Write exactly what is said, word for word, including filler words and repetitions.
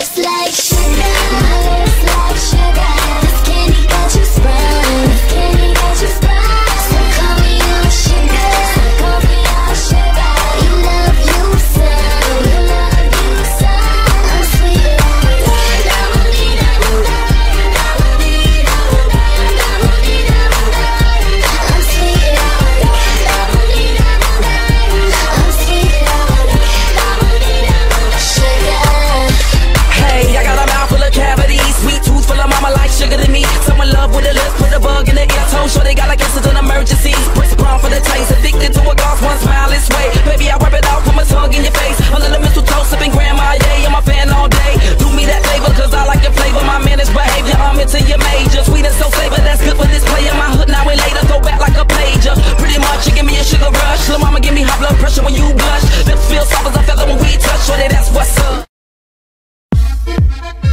lips like sugar, my lips like sugar. This candy got you sprung, this candy got you sprung. So call me on sugar, so call me on sugar. You love you some, you love you some. I'm sweet like double D, double D, double D, double D, double D, double D. I'm sweet like double D, double D. I'm sweet like double D, double D, sugar. Hey, I got a mouth full of cavities, sweet tooth full of mama like sugar to me. Someone love with a lip, put a bug in the ear, told sure they got like answers on emergencies. Brisk brown for the taste, addicted to a gloss, one smile is way. Baby, I wipe it out, put my tongue in your face. Under the mistletoe, sipping grandma, yeah, I'm a fan all day. Do me that favor, cause I like your flavor, my managed behavior, I'm into your major. Sweet and so flavor, that's good for this player. My hood now and later, throw back like a pager. Pretty much, you give me a sugar rush. Lil' mama give me high blood pressure when you blush. Lips feel soft as a feather when we touch, shorty, that's what's up.